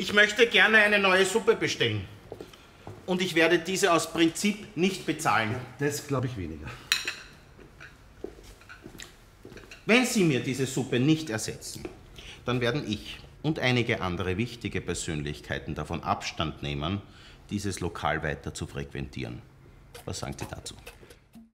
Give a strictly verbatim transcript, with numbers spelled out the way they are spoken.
Ich möchte gerne eine neue Suppe bestellen. Und ich werde diese aus Prinzip nicht bezahlen. Das glaube ich weniger. Wenn Sie mir diese Suppe nicht ersetzen, dann werden ich und einige andere wichtige Persönlichkeiten davon Abstand nehmen, dieses Lokal weiter zu frequentieren. Was sagen Sie dazu?